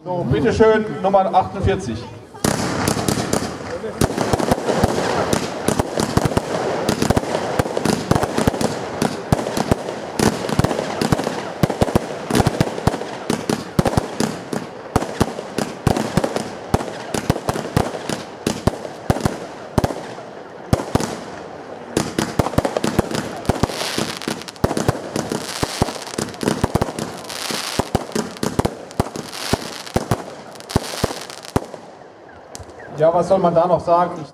So, bitteschön, Nummer 48. Ja, was soll man da noch sagen?